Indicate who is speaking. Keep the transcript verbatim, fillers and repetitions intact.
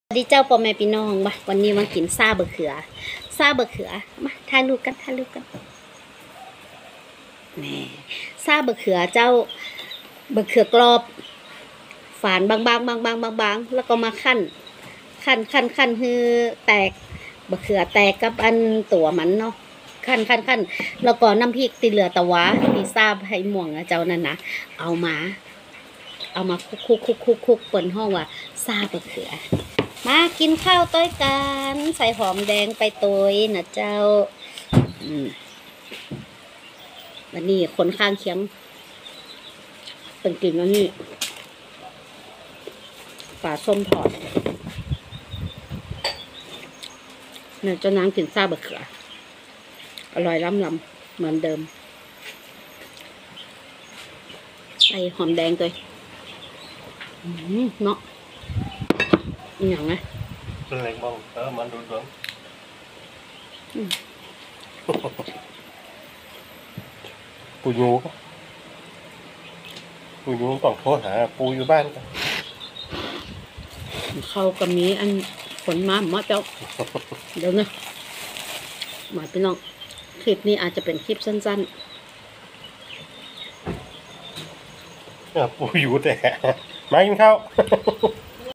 Speaker 1: สวัสดีเจ้าพ่อแม่พี่น้องมาวันนี้มากินซาบะเขือซาบะเขือมาถ่ายรูปกันถ่ายรูปกันแม่ซาบะเขือเจ้าบะเขือกรอบฝานบางๆบางๆบางๆแล้วก็มาคั่นคั่นคั่นคั่นฮือแตกบะเขือแตกกับอันตัวมันเนาะคั่นคั่นคั่นแล้วก็น้ำพริกตีเหลือตะวะที่ซาบให้ม่วงเจ้านั่นนะเอามาเอามาคุกคุกคุกคุกคุกเปิ่นห้องว่าซาบะเขือมากินข้าวต้อยกันใส่หอมแดงไปตัวนะเจ้าวันนี้คนข้างเคียงเป็นกินแล้วนี่ปลาส้มทอดเนี่ยเจ้านางกินซาบะเขืออร่อยล้ำล้ำเหมือนเดิมใส่หอมแดงตัวเนาะอย่างไง
Speaker 2: เป็นอะไรบ้างเออมันดูดวงปูยูปูยูต้องโทรหาปูอยู่บ้านกัน
Speaker 1: เขากับมีอันฝนมาหมอเจ้าเดี๋ยวนะมาพี่น้องคลิปนี้อาจจะเป็นคลิปสั้น
Speaker 2: ๆปูยูแต่มากินข้าว